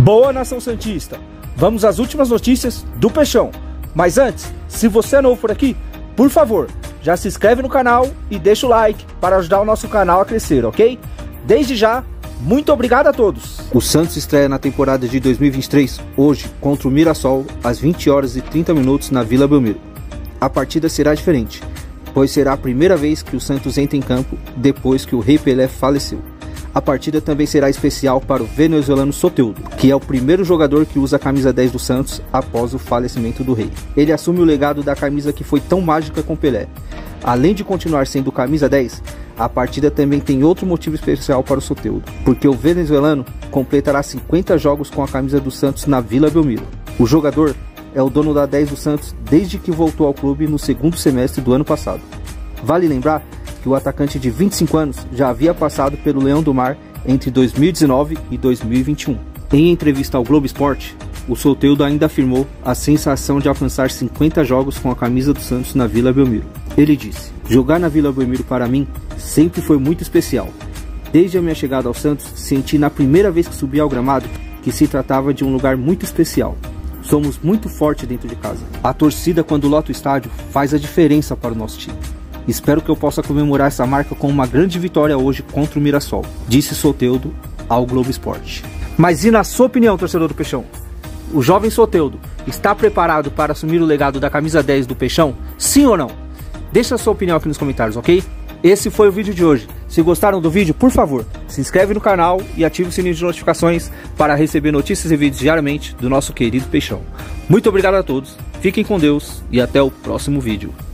Boa, nação santista! Vamos às últimas notícias do Peixão. Mas antes, se você é novo por aqui, por favor, já se inscreve no canal e deixa o like para ajudar o nosso canal a crescer, ok? Desde já, muito obrigado a todos! O Santos estreia na temporada de 2023, hoje, contra o Mirassol, às 20 horas e 30 minutos na Vila Belmiro. A partida será diferente, pois será a primeira vez que o Santos entra em campo depois que o Rei Pelé faleceu. A partida também será especial para o venezuelano Soteldo, que é o primeiro jogador que usa a camisa 10 do Santos após o falecimento do rei. Ele assume o legado da camisa que foi tão mágica com Pelé. Além de continuar sendo camisa 10, a partida também tem outro motivo especial para o Soteldo, porque o venezuelano completará 50 jogos com a camisa do Santos na Vila Belmiro. O jogador é o dono da 10 do Santos desde que voltou ao clube no segundo semestre do ano passado. Vale lembrar que o atacante de 25 anos já havia passado pelo Leão do Mar entre 2019 e 2021. Em entrevista ao Globo Esporte, o Soteldo ainda afirmou a sensação de alcançar 50 jogos com a camisa do Santos na Vila Belmiro. Ele disse: "Jogar na Vila Belmiro para mim sempre foi muito especial. Desde a minha chegada ao Santos, senti na primeira vez que subi ao gramado que se tratava de um lugar muito especial. Somos muito fortes dentro de casa. A torcida, quando lota o estádio, faz a diferença para o nosso time. Espero que eu possa comemorar essa marca com uma grande vitória hoje contra o Mirassol", disse Soteldo ao Globo Esporte. Mas e na sua opinião, torcedor do Peixão? O jovem Soteldo está preparado para assumir o legado da camisa 10 do Peixão? Sim ou não? Deixa a sua opinião aqui nos comentários, ok? Esse foi o vídeo de hoje. Se gostaram do vídeo, por favor, se inscreve no canal e ative o sininho de notificações para receber notícias e vídeos diariamente do nosso querido Peixão. Muito obrigado a todos, fiquem com Deus e até o próximo vídeo.